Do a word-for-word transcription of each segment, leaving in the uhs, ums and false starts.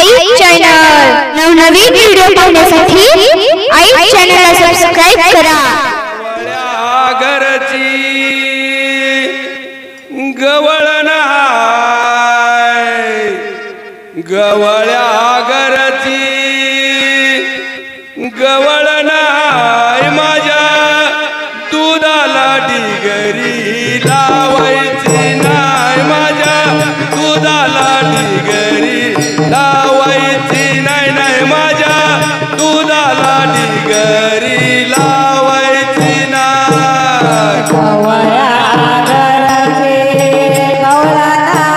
आई channel नवनवीन video पाहण्यासाठी आई चॅनलला सबस्क्राइब करा। घरची गवळणा गवळ्या घरची गवळणा माझ्या दुधाला डिगरी लावायची नाही, माझ्या दुधाला डिगरी लावायची नाही, नाही माझ्या दुधाला डिगरी लावायची नाही। गवळ्या घरची गवळणा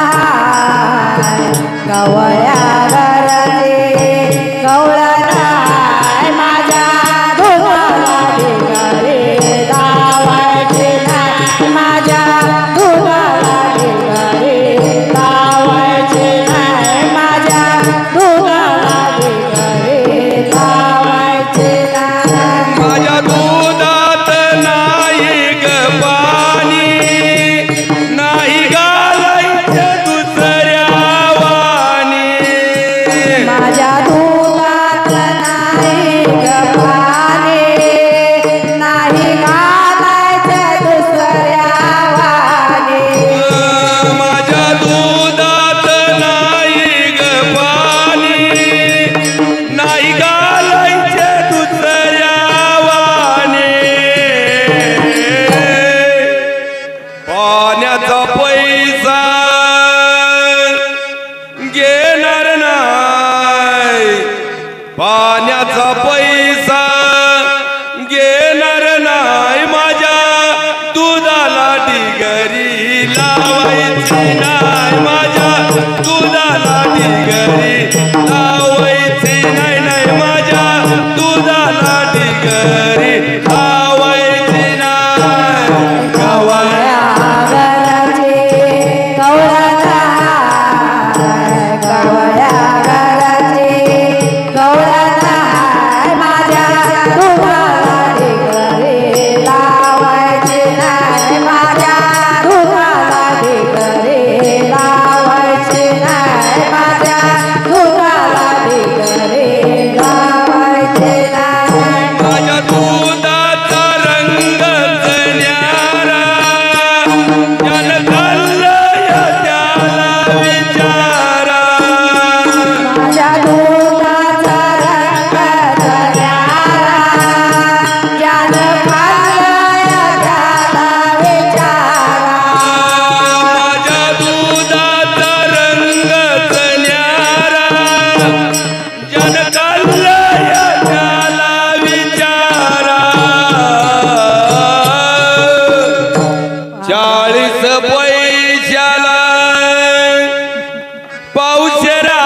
गवळ्या घरची गवळणा माझ्या दुधाला डिगरी लावायची नाही, माझ्या दुधाला डिगरी लावायची नाही, माझ्या दुधाला डिगरी लावायची नाही। माझ्या दुधात नाही ग पाणी, नाही घालायचं दुसऱ्या वाणी, माझ्या दुधात नाही ग पाणी, नाही घालायचं दुसऱ्या वाणी, माझ्या दुधात नाही ग पाणी, नाही घालायचं दुसऱ्या वाणी। पाण्याचा पैसा घेणार नाही, पाण्याचा पैसा घेणार नाही, माझ्या दुधाला डिगरी लावायची नाही, माझ्या दुधाला डिगरी लावायची नाही, नाही माझ्या दुधाला डिगरी लावायची नाही। गवळ्या घरची गवळणा गवळ्या घरची गवळणा माझ्या दुधाला डिगरी लावायची नाही, माझ्या दुधाला डिगरी लावायची नाही, माझ्या दुधाला डिगरी लावायची नाही। माझ्या दुधाचा रंग न्यारा, ज्यानं खाल्लंय त्याला विचारा, माझ्या दुधाचा रंग न्यारा, ज्यानं खाल्लंय त्याला विचारा, माझ्या दुधाचा रंग न्यारा, ज्यानं खाल्लंय त्याला विचारा। चाळीस पैशाला पावशेरा,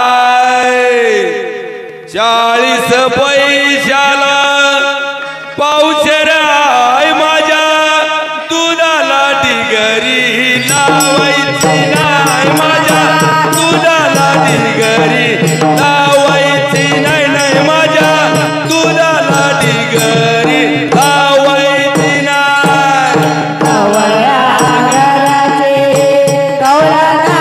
चाळीस पैशाला पावशेरा माझ्या दुधाला डिगरी लावायची नाही, माझ्या दुधाला डिगरी लावायची नाही, नाही माझ्या दुधाला डिगरी लावायची नाही। गवळ्या घरची गवळणा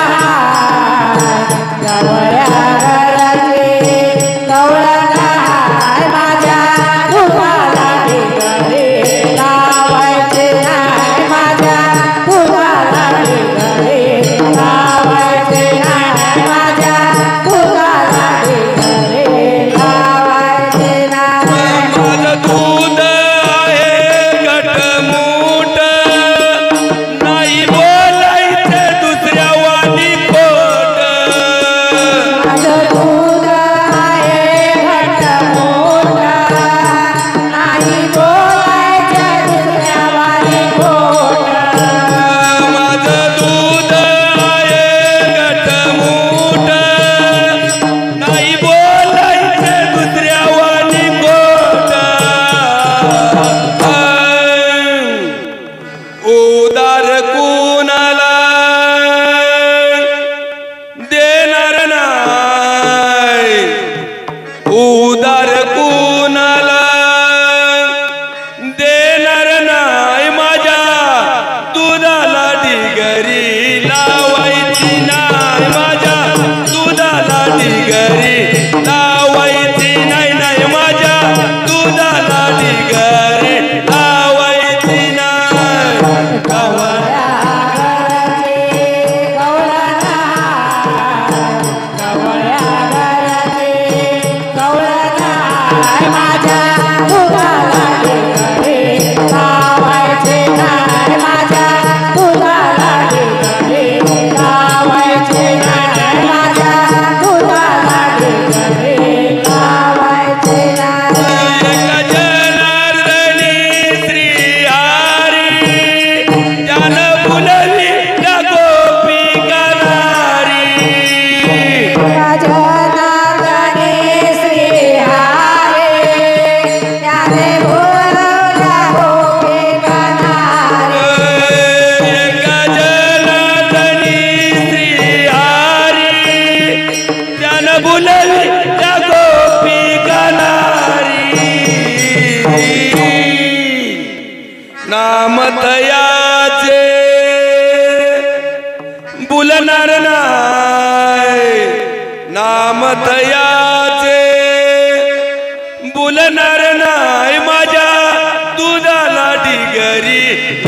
गवळ्या घरची गवळणा माझ्या दुधाला डिगरी लावायची नाही, माझ्या दुधाला डिगरी लावायची नाही, माझ्या दुधाला डिगरी लावायची नाही। माझं दूध आहे घटमुट, नाही बोलायचं दुसऱ्या वाणी खोट, माझं दूध आहे घटमुट, नाही बोलायचं दुसऱ्या वाणी खोट, माझं दूध आहे घटमुट, नाही बोलायचं दुसऱ्या वाणी खोट। उदार कुणाला देणार नाही, उदार कुणाला देणार नाही, माझ्या दुधाला डिगरी लावायची नाही, माझ्या दुधाला डिगरी नाही माझ्या दुधाला ढिगरे लावायचे नाही माझ्या दुधाला ढिगरे लावायचे नाही माझ्या दुधाला ढिगरे लावायचे नाही जनार्दनी श्री हरी जन बुलली त्या गोपिका नारी जनार्दनी श्री हरी त्याने बोलवल्या गोपिका नारी जनार्दनी श्री हरी जन बुलली त्या गोपिका नारी नाम तयाचे बुलणार नाही नाम तयाचे बुलणार नाही माझ्या दुधाला ढिगरी